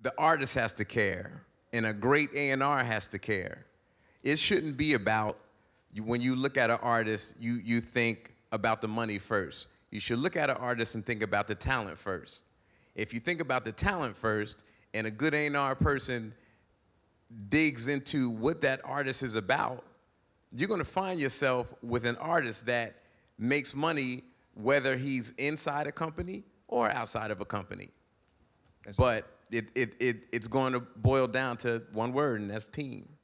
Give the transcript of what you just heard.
the artist has to care, and a great A&R has to care. It shouldn't be about, when you look at an artist, you think about the money first. You should look at an artist and think about the talent first. If you think about the talent first, and a good A&R person digs into what that artist is about, you're going to find yourself with an artist that makes money whether he's inside a company or outside of a company. But it's going to boil down to one word, and that's team.